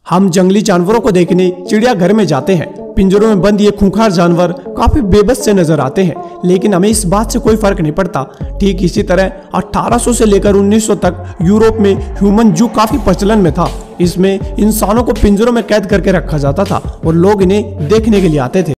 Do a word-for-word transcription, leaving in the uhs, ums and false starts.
हम जंगली जानवरों को देखने चिड़ियाघर में जाते हैं। पिंजरों में बंद ये खूंखार जानवर काफी बेबस से नजर आते हैं, लेकिन हमें इस बात से कोई फर्क नहीं पड़ता। ठीक इसी तरह अठारह सौ से लेकर उन्नीस सौ तक यूरोप में ह्यूमन जू काफी प्रचलन में था। इसमें इंसानों को पिंजरों में कैद करके रखा जाता था और लोग इन्हें देखने के लिए आते थे।